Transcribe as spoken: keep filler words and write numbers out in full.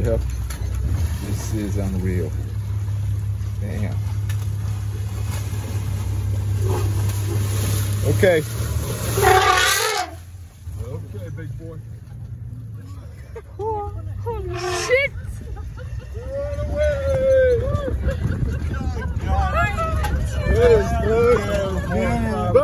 hell. This is unreal. Damn. Okay. Okay, big boy.